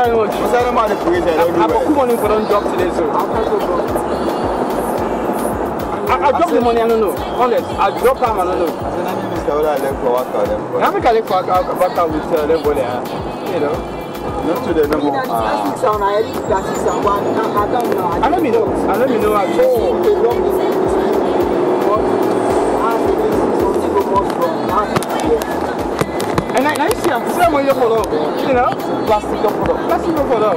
very much. What's that about the creator? I'm put money for don't drop today, so. I drop the money, I don't know. Honest, I drop time, I don't know. I said, I Mr. Ola left for what I left for. I think I left for what with them, you know. Not to the number. Plastic sound, I edit plastic sound. I don't know. I let me know. I and I see I'm on your follow, you know? Plastic follow.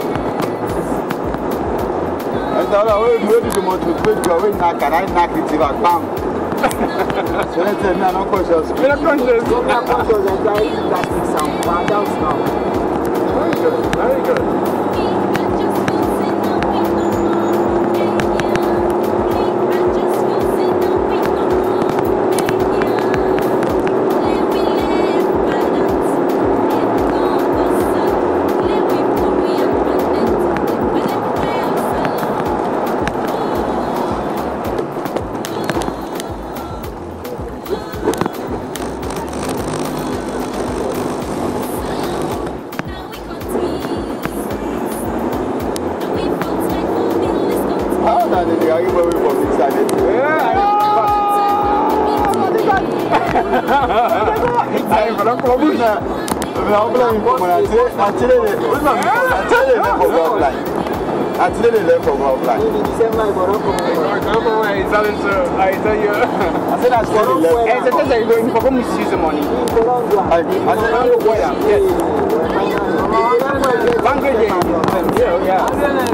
I thought I was ready to go to the go in knock and I knock it back bang. So let's say no conscious. We're not conscious. I'm not conscious and I edit plastic sound. But I don't know. Very good. I tell you. I said that's what and the thing that you're going for misuse the money. I said yes. Yeah.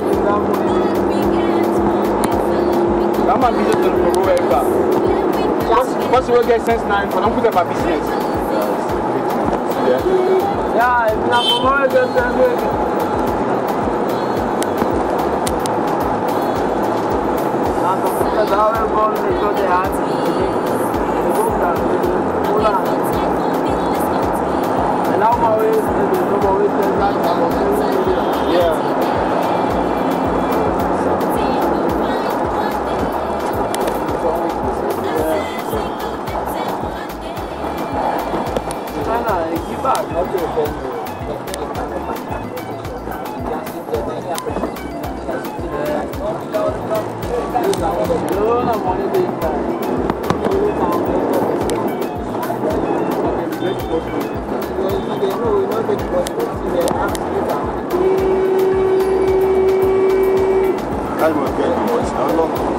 I'm a business to go very far. Once you will get sense now, but don't put up a business. Yeah, it's not more than that. Because I will go to the heart. And I'm always yeah. Keep back. I will get